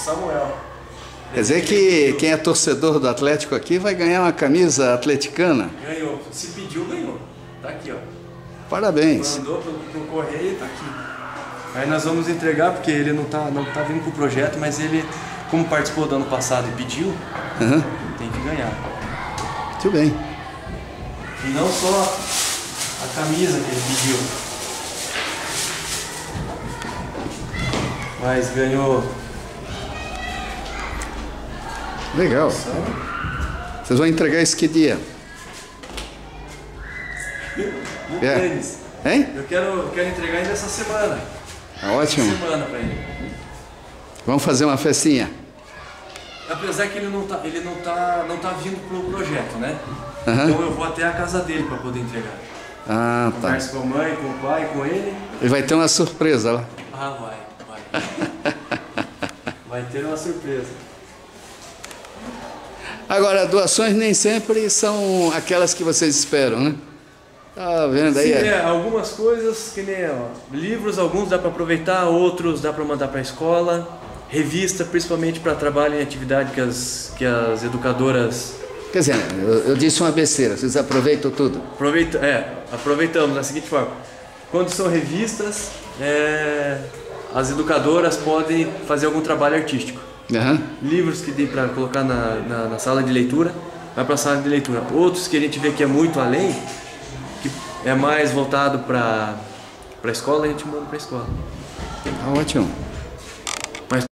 Samuel. Quer dizer que quem é torcedor do Atlético aqui vai ganhar uma camisa atleticana. Ganhou. Se pediu, ganhou. Tá aqui, ó. Parabéns. Mandou pro correio e tá aqui. Aí nós vamos entregar, porque ele não tá vindo pro projeto, mas ele, como participou do ano passado e pediu, tem que ganhar. Muito bem. E não só a camisa que ele pediu, mas ganhou. Legal. Vocês vão entregar isso que dia? No tênis. Hein? Eu quero entregar ainda essa semana. Ótimo. Essa semana pra ele. Vamos fazer uma festinha. Apesar que ele não tá vindo pro projeto, né? Então eu vou até a casa dele para poder entregar. Ah, tá. Converso com a mãe, com o pai, com ele. E vai ter uma surpresa lá. Ah, vai. Vai ter uma surpresa. Agora, doações nem sempre são aquelas que vocês esperam, né? Tá vendo aí? Sim, algumas coisas, que nem livros, alguns dá para aproveitar, outros dá para mandar para a escola. Revista, principalmente para trabalho em atividade que as educadoras... Quer dizer, eu disse uma besteira, vocês aproveitam tudo? Aproveitamos da seguinte forma. Quando são revistas, as educadoras podem fazer algum trabalho artístico. Livros que tem para colocar na sala de leitura, vai para a sala de leitura. Outros que a gente vê que é muito além, que é mais voltado para a escola, a gente manda para a escola. Ótimo.